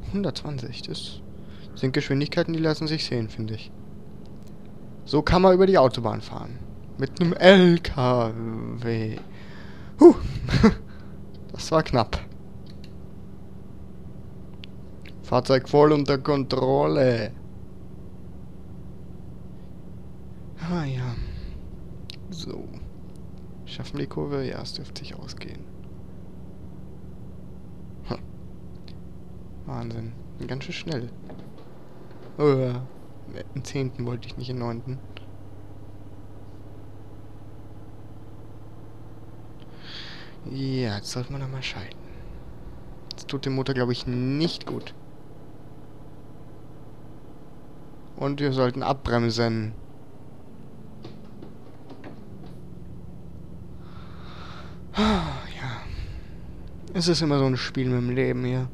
120, das sind Geschwindigkeiten, die lassen sich sehen, finde ich. So kann man über die Autobahn fahren. Mit einem LKW. Huh. Das war knapp. Fahrzeug voll unter Kontrolle. Ah ja. So. Schaffen wir die Kurve? Ja, es dürfte sich ausgehen. Hm. Wahnsinn. Ganz schön schnell. Oh, im 10. wollte ich nicht, im 9. Ja, jetzt sollte man noch mal schalten. Das tut dem Motor, glaube ich, nicht gut. Und wir sollten abbremsen. Ja. Es ist immer so ein Spiel mit dem Leben hier.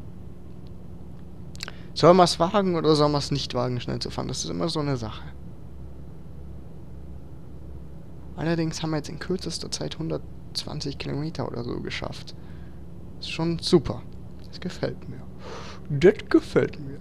Soll man es wagen oder soll man es nicht wagen, schnell zu fahren? Das ist immer so eine Sache. Allerdings haben wir jetzt in kürzester Zeit 120 Kilometer oder so geschafft. Das ist schon super. Das gefällt mir. Das gefällt mir.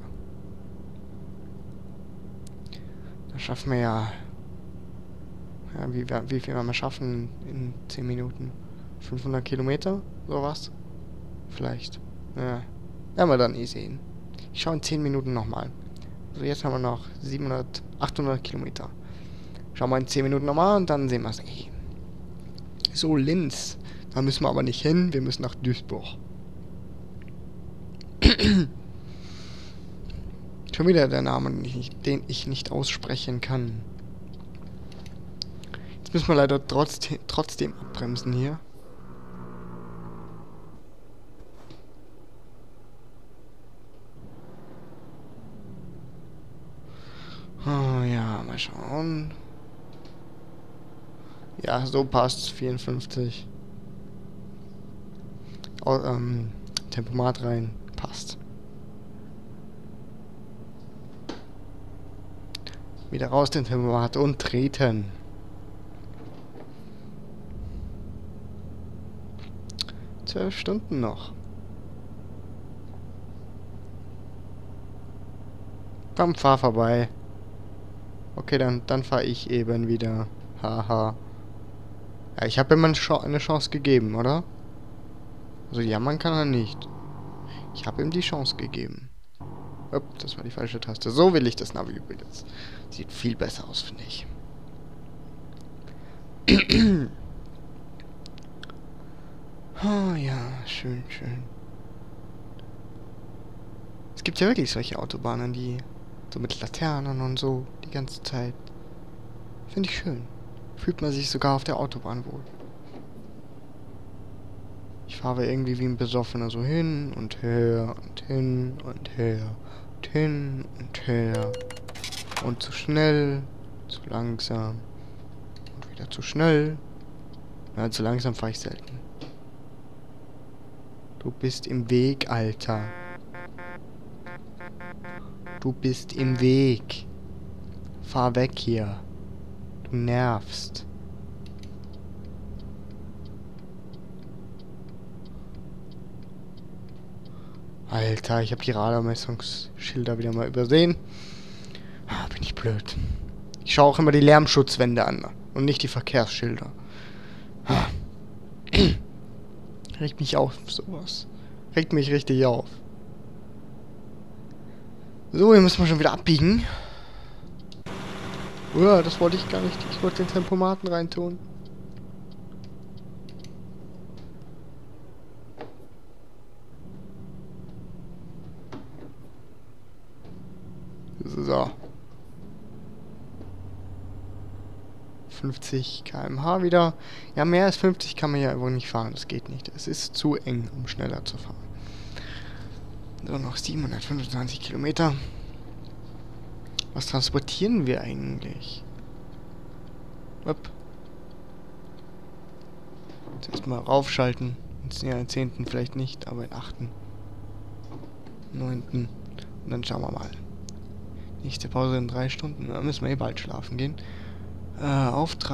Das schaffen wir ja... Ja, wie viel werden wir schaffen in 10 Minuten? 500 Kilometer? Sowas? Vielleicht. Ja. Werden wir dann eh sehen. Ich schaue in 10 Minuten nochmal. Also jetzt haben wir noch 800 Kilometer. Schauen wir in 10 Minuten nochmal und dann sehen wir es eh. So, Linz. Da müssen wir aber nicht hin. Wir müssen nach Duisburg. Schon wieder der Name, den ich nicht aussprechen kann. Jetzt müssen wir leider trotzdem abbremsen hier. Oh ja, mal schauen. Ja, so passt's. 54. Oh, Tempomat rein. Passt. Wieder raus den Tempomat und treten. Zwölf Stunden noch. Komm, fahr vorbei. Okay, dann fahre ich eben wieder. Haha. Ja, ich habe ihm eine Chance gegeben, oder? Also jammern kann er nicht. Ich habe ihm die Chance gegeben. Upp, das war die falsche Taste. So will ich das Navi übrigens. Sieht viel besser aus, finde ich. Oh ja, schön, schön. Es gibt ja wirklich solche Autobahnen, die so mit Laternen und so die ganze Zeit. Finde ich schön. Fühlt man sich sogar auf der Autobahn wohl. Ich fahre irgendwie wie ein Besoffener so hin und her und hin und her und hin und her. Und zu schnell, zu langsam und wieder zu schnell. Ja, zu langsam fahre ich selten. Du bist im Weg, Alter. Du bist im Weg. Fahr weg hier. Du nervst. Alter, ich habe die Radarmessungsschilder wieder mal übersehen. Ah, bin ich blöd. Ich schaue auch immer die Lärmschutzwände an und nicht die Verkehrsschilder. Ah. Regt mich auf, sowas. Regt mich richtig auf. So, hier müssen wir schon wieder abbiegen. Uah, das wollte ich gar nicht. Ich wollte den Tempomaten reintun. So. 50 km/h wieder. Ja, mehr als 50 kann man ja wohl nicht fahren. Das geht nicht. Es ist zu eng, um schneller zu fahren. So, noch 725 Kilometer. Was transportieren wir eigentlich? Upp. Jetzt erstmal raufschalten. Jetzt ja, in 10. vielleicht nicht, aber in 8. 9. Und dann schauen wir mal. Nächste Pause in 3 Stunden. Da müssen wir eh bald schlafen gehen.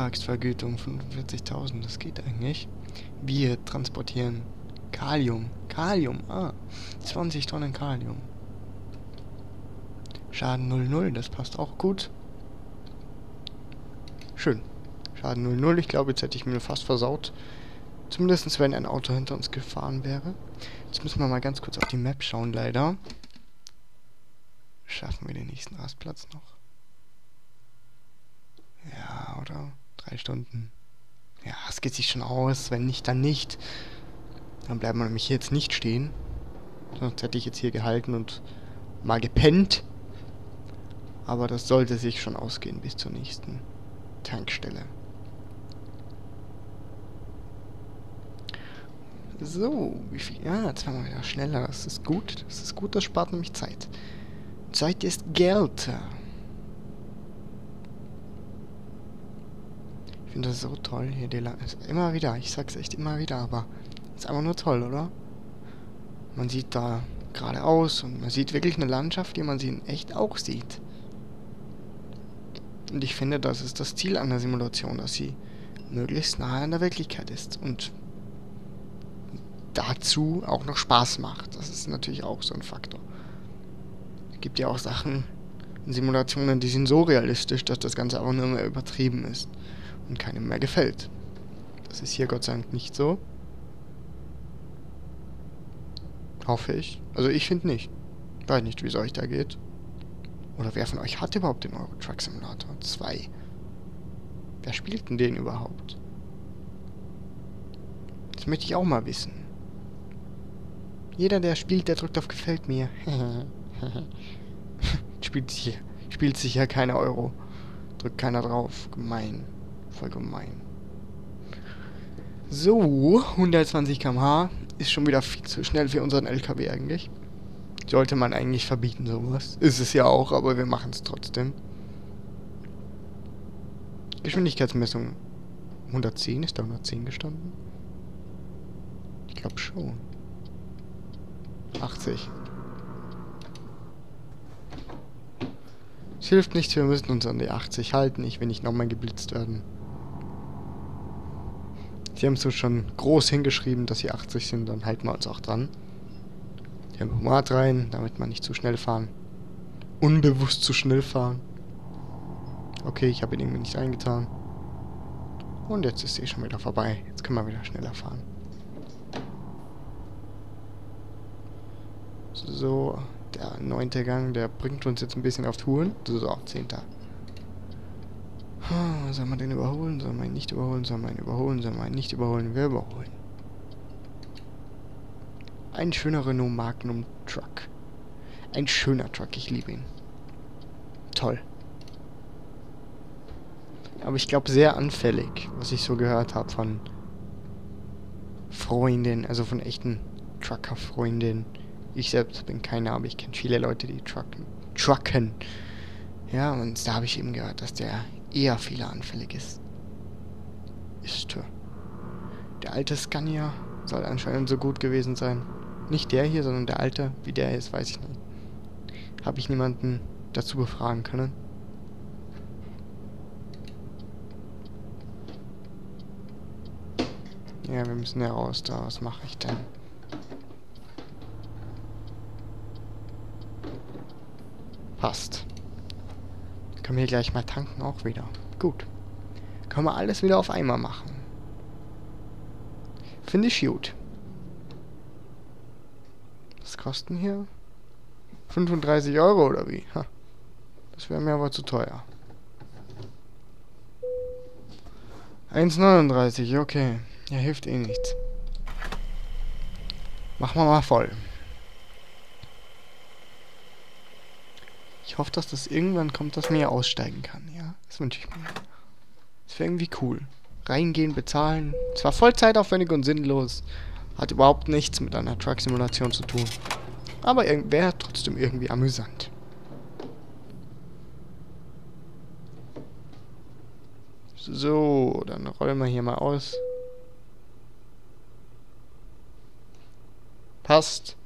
Auftragsvergütung 45.000, das geht eigentlich. Wir transportieren Kalium. Kalium, 20 Tonnen Kalium. Schaden 0,0, das passt auch gut. Schön. Schaden 0,0, ich glaube, jetzt hätte ich mir fast versaut. Zumindest wenn ein Auto hinter uns gefahren wäre. Jetzt müssen wir mal ganz kurz auf die Map schauen, leider. Schaffen wir den nächsten Rastplatz noch? Ja, oder? 3 Stunden. Ja, es geht sich schon aus. Wenn nicht, dann nicht. Dann bleiben wir nämlich hier jetzt nicht stehen. Sonst hätte ich jetzt hier gehalten und mal gepennt. Aber das sollte sich schon ausgehen bis zur nächsten Tankstelle. So, wie viel? Ja, jetzt fahren wir wieder schneller. Das ist gut. Das ist gut, das spart nämlich Zeit. Zeit ist Geld. Ich finde das so toll hier. Immer wieder, ich sag's echt immer wieder, aber ist einfach nur toll, oder? Man sieht da geradeaus und man sieht wirklich eine Landschaft, die man sie in echt auch sieht. Und ich finde, das ist das Ziel einer Simulation, dass sie möglichst nahe an der Wirklichkeit ist und dazu auch noch Spaß macht. Das ist natürlich auch so ein Faktor. Es gibt ja auch Sachen in Simulationen, die sind so realistisch, dass das Ganze einfach nur mehr übertrieben ist und keinem mehr gefällt. Das ist hier Gott sei Dank nicht so. Hoffe ich. Also ich finde nicht. Ich weiß nicht, wie es euch da geht. Oder wer von euch hat überhaupt den Euro Truck Simulator 2? Wer spielt denn den überhaupt? Das möchte ich auch mal wissen. Jeder, der spielt, der drückt auf Gefällt mir. Spielt sicher keine Euro. Drückt keiner drauf. Gemein. Voll gemein. So, 120 km/h ist schon wieder viel zu schnell für unseren LKW eigentlich. Sollte man eigentlich verbieten, sowas. Ist es ja auch, aber wir machen es trotzdem. Geschwindigkeitsmessung 110, ist da 110 gestanden? Ich glaube schon. 80. Es hilft nichts, wir müssen uns an die 80 halten. Ich will nicht nochmal geblitzt werden. Sie haben es so schon groß hingeschrieben, dass sie 80 sind, dann halten wir uns auch dran. Tempomat rein, damit man nicht zu schnell fahren. Unbewusst zu schnell fahren. Okay, ich habe ihn irgendwie nicht eingetan. Und jetzt ist sie schon wieder vorbei. Jetzt können wir wieder schneller fahren. So, der 9. Gang, der bringt uns jetzt ein bisschen auf Touren. So, 10. Soll man den überholen? Soll man ihn nicht überholen? Soll man ihn überholen? Soll man ihn nicht überholen? Wir überholen. Ein schöner Renault Magnum Truck. Ein schöner Truck, ich liebe ihn. Toll. Aber ich glaube sehr anfällig, was ich so gehört habe von Freundinnen, also von echten Trucker-Freundinnen. Ich selbst bin keine, aber ich kenne viele Leute, die trucken. Ja, und da habe ich eben gehört, dass der eher fehleranfällig ist. Der alte Scania soll anscheinend so gut gewesen sein. Nicht der hier, sondern der alte. Wie der ist, weiß ich nicht. Habe ich niemanden dazu befragen können. Ja, wir müssen ja raus da. Was mache ich denn? Passt. Können wir hier gleich mal tanken auch wieder. Gut. Können wir alles wieder auf einmal machen. Finde ich gut. Was kosten hier? 35 Euro oder wie? Ha. Das wäre mir aber zu teuer. 1,39, okay. Ja, hilft eh nichts. Machen wir mal voll. Ich hoffe, dass das irgendwann kommt, dass man hier aussteigen kann, ja? Das wünsche ich mir. Das wäre irgendwie cool. Reingehen, bezahlen. Zwar voll zeitaufwendig und sinnlos. Hat überhaupt nichts mit einer Truck-Simulation zu tun. Aber wäre trotzdem irgendwie amüsant. So, dann rollen wir hier mal aus. Passt.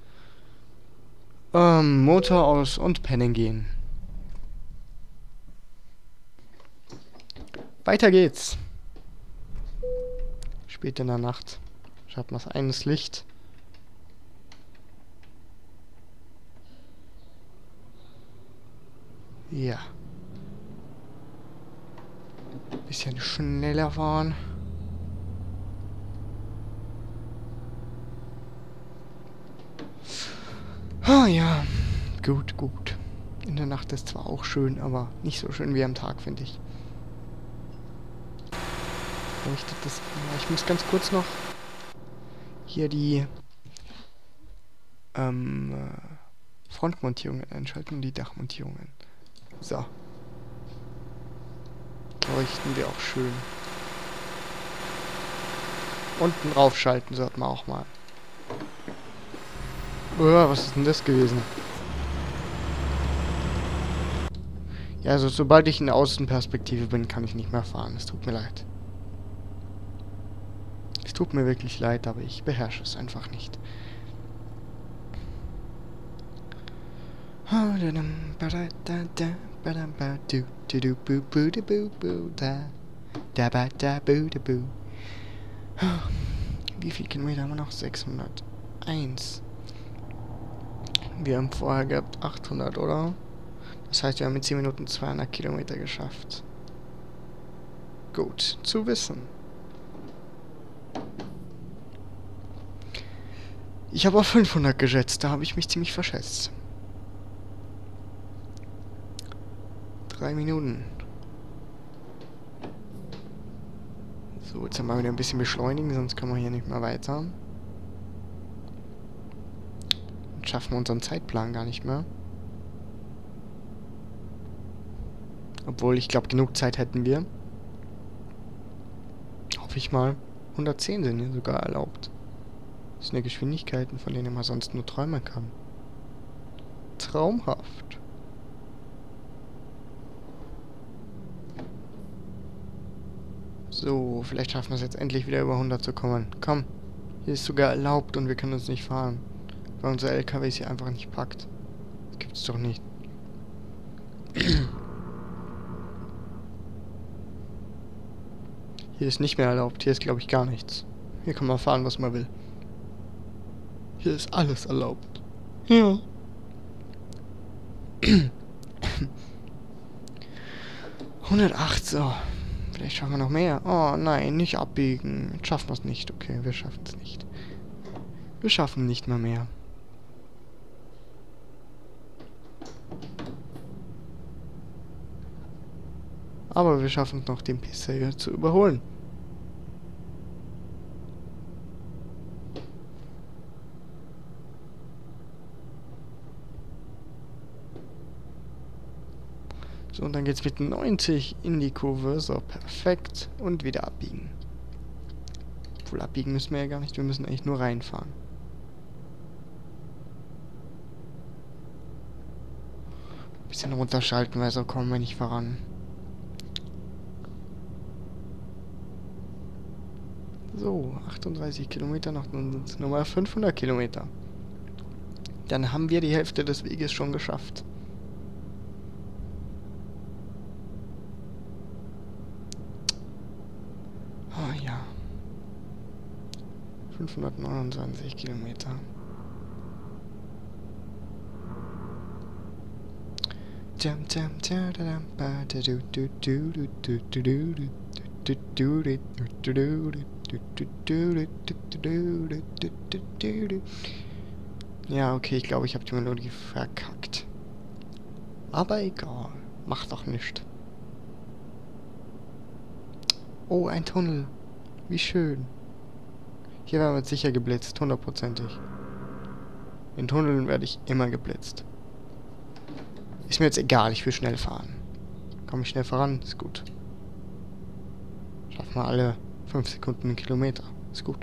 Motor aus und pennen gehen. Weiter geht's. Spät in der Nacht. Schalten wir das eines Licht. Ja. Bisschen schneller fahren. Ah ja. Gut, gut. In der Nacht ist zwar auch schön, aber nicht so schön wie am Tag, finde ich. Ich muss ganz kurz noch hier die Frontmontierungen einschalten und die Dachmontierungen. So. Leuchten wir auch schön. Unten raufschalten sollten wir auch mal. Was ist denn das gewesen? Ja, also sobald ich in der Außenperspektive bin, kann ich nicht mehr fahren. Es tut mir leid. Es tut mir wirklich leid, aber ich beherrsche es einfach nicht. Wie viel Kilometer haben wir noch? 601. Wir haben vorher gehabt 800, oder? Das heißt, wir haben in 10 Minuten 200 Kilometer geschafft. Gut zu wissen. Ich habe auf 500 geschätzt, da habe ich mich ziemlich verschätzt. 3 Minuten. So, jetzt mal wieder ein bisschen beschleunigen, sonst können wir hier nicht mehr weiter. Dann schaffen wir unseren Zeitplan gar nicht mehr. Obwohl, ich glaube, genug Zeit hätten wir. Hoffe ich mal. 110 sind hier sogar erlaubt. Das sind ja Geschwindigkeiten, von denen man sonst nur träumen kann. Traumhaft. So, vielleicht schaffen wir es jetzt endlich wieder über 100 zu kommen. Komm, hier ist sogar erlaubt und wir können uns nicht fahren. Weil unser LKW es hier einfach nicht packt. Das gibt's doch nicht. Hier ist nicht mehr erlaubt. Hier ist, glaube ich, gar nichts. Hier kann man fahren, was man will. Hier ist alles erlaubt. Ja. 108, so. Vielleicht schaffen wir noch mehr. Oh nein, nicht abbiegen. Jetzt schaffen wir es nicht. Okay, wir schaffen es nicht. Wir schaffen nicht mal mehr. Aber wir schaffen es noch, den Pisser hier zu überholen. So, und dann geht's mit 90 in die Kurve. So, perfekt. Und wieder abbiegen. Obwohl, abbiegen müssen wir ja gar nicht. Wir müssen eigentlich nur reinfahren. Bisschen runterschalten, weil so kommen wir nicht voran. So, 38 Kilometer, noch nochmal 500 Kilometer. Dann haben wir die Hälfte des Weges schon geschafft. Oh ja. 529 Kilometer. Ja, okay, ich glaube, ich habe die Melodie verkackt. Aber egal. Macht doch nichts. Oh, ein Tunnel. Wie schön. Hier werden wir sicher geblitzt, hundertprozentig. In Tunneln werde ich immer geblitzt. Ist mir jetzt egal, ich will schnell fahren. Komme ich schnell voran, ist gut. Schaffen wir alle 5 Sekunden einen Kilometer. Ist gut.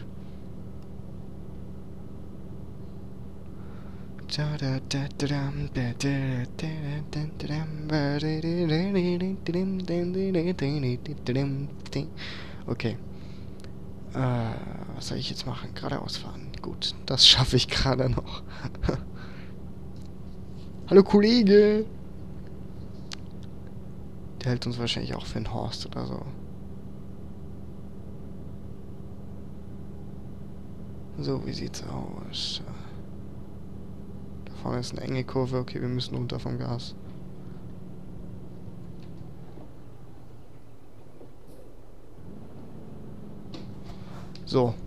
Okay. Was soll ich jetzt machen? Geradeaus fahren. Gut, das schaffe ich gerade noch. Hallo Kollege! Der hält uns wahrscheinlich auch für einen Horst oder so. So, wie sieht's aus? Da vorne ist eine enge Kurve. Okay, wir müssen runter vom Gas. So.